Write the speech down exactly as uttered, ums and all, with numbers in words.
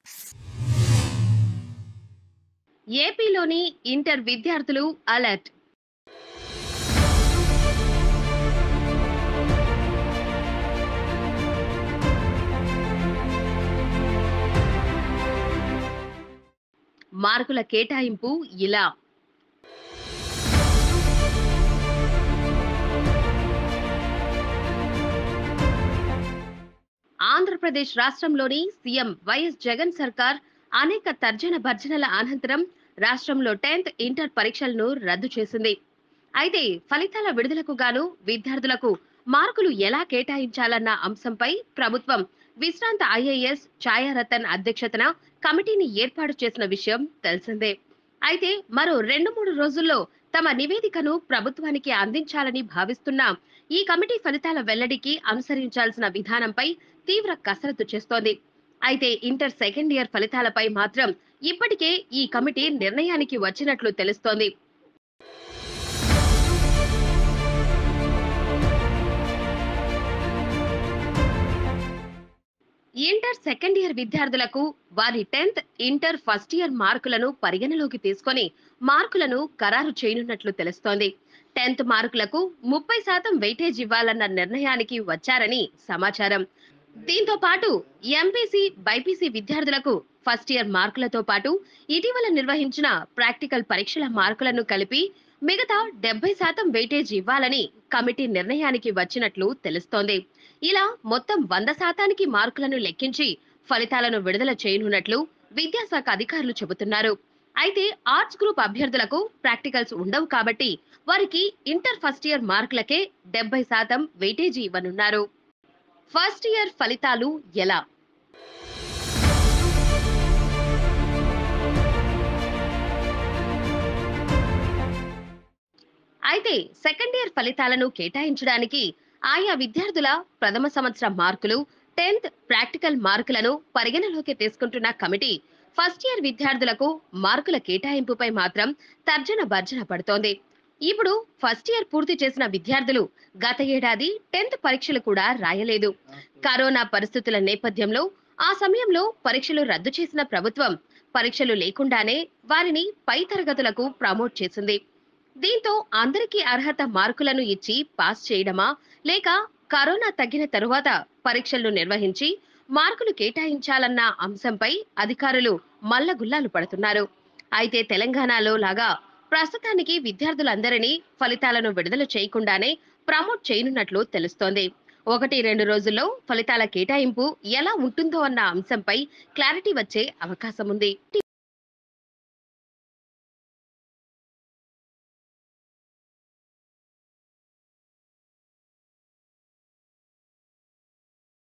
ఏపీలోని ఇంటర్ విద్యార్థులు అలర్ట్. మార్కుల కేటాయింపు ఇలా. ఆంధ్రప్రదేశ్ రాష్ట్రంలోని సీఎం వైఎస్ జగన్ సర్కార్ అనేక తర్జన భర్జనల అనంతరం రాష్ట్రంలో టెన్త్ ఇంటర్ పరీక్షలను రద్దు చేసింది. అయితే ఫలితాల విడుదలకు గాను విద్యార్థులకు మార్కులు ఎలా కేటాయించాలన్న అంశంపై ప్రభుత్వం విశ్రాంత ఐఏఎస్ ఛాయారతన్ అధ్యక్షతన కమిటీని ఏర్పాటు చేసిన విషయం తెలిసిందే. అయితే మరో రెండు మూడు రోజుల్లో తమ నివేదికను ప్రభుత్వానికి అందించాలని భావిస్తున్న ఈ కమిటీ ఫలితాల వెల్లడికి అనుసరించాల్సిన విధానంపై తీవ్ర కసరత్తు చేస్తోంది. అయితే ఇంటర్ సెకండ్ ఇయర్ ఫలితాలపై మాత్రం ఇప్పటికే ఈ కమిటీ నిర్ణయానికి వచ్చినట్లు తెలుస్తోంది. ఇంటర్ సెకండ్ ఇయర్ విద్యార్థులకు వారి టెన్త్ ఇంటర్ ఫస్ట్ ఇయర్ మార్కులను పరిగణలోకి తీసుకొని మార్కులను ఖరారు చేయనున్నట్లు తెలుస్తోంది. టెన్త్ మార్కులకు ముప్పై శాతం వెయిటేజ్ ఇవ్వాలన్న నిర్ణయానికి వచ్చారని సమాచారం. దీంతో పాటు ఎంపీసీ బైపీసీ విద్యార్థులకు ఫస్ట్ ఇయర్ మార్కులతో పాటు ఇటీవల నిర్వహించిన ప్రాక్టికల్ పరీక్షల మార్కులను కలిపి మిగతా డెబ్బై శాతం వెయిటేజ్ ఇవ్వాలని కమిటీ నిర్ణయానికి వచ్చినట్లు తెలుస్తోంది. ఇలా మొత్తం వంద శాతానికి మార్కులను లెక్కించి ఫలితాలను విడుదల చేయనున్నట్లు విద్యాశాఖ అధికారులు చెబుతున్నారు. అయితే ఆర్ట్స్ గ్రూప్ అభ్యర్థులకు ప్రాక్టికల్స్ ఉండవు కాబట్టి వారికి ఇంటర్ ఫస్ట్ ఇయర్ మార్కులకే డెబ్బై శాతం వెయిటేజీ ఇవ్వనున్నారు. ఫస్ట్ ఇయర్ ఫలితాలు ఎలా? అయితే సెకండ్ ఇయర్ ఫలితాలను కేటాయించడానికి ఆయా విద్యార్థుల ప్రథమ సంవత్సర మార్కులు, టెన్త్ ప్రాక్టికల్ మార్కులను పరిగణలోకి తీసుకుంటున్న కమిటీ ఫస్ట్ ఇయర్ విద్యార్థులకు మార్కుల కేటాయింపుపై మాత్రం తర్జన భర్జన పడుతోంది. ఇప్పుడు ఫస్ట్ ఇయర్ పూర్తి చేసిన విద్యార్థులు గత ఏడాది టెన్త్ పరీక్షలు కూడా రాయలేదు. కరోనా పరిస్థితుల నేపథ్యంలో ఆ సమయంలో పరీక్షలు రద్దు చేసిన ప్రభుత్వం పరీక్షలు లేకుండానే వారిని పై తరగతులకు ప్రమోట్ చేసింది. దీంతో అందరికీ అర్హత మార్కులను ఇచ్చి పాస్ చేయడమా, లేక కరోనా తగ్గిన తరువాత పరీక్షలను నిర్వహించి మార్కులు కేటాయించాలన్న అంశంపై అధికారులు మల్లగుల్లాలు పడుతున్నారు. అయితే తెలంగాణలో లాగా ప్రస్తుతానికి విద్యార్థులందరినీ ఫలితాలను విడుదల చేయకుండానే ప్రమోట్ చేయనున్నట్లు తెలుస్తోంది. ఒకటి రెండు రోజుల్లో ఫలితాల కేటాయింపు ఎలా ఉంటుందో అన్న అంశంపై క్లారిటీ వచ్చే అవకాశం ఉంది.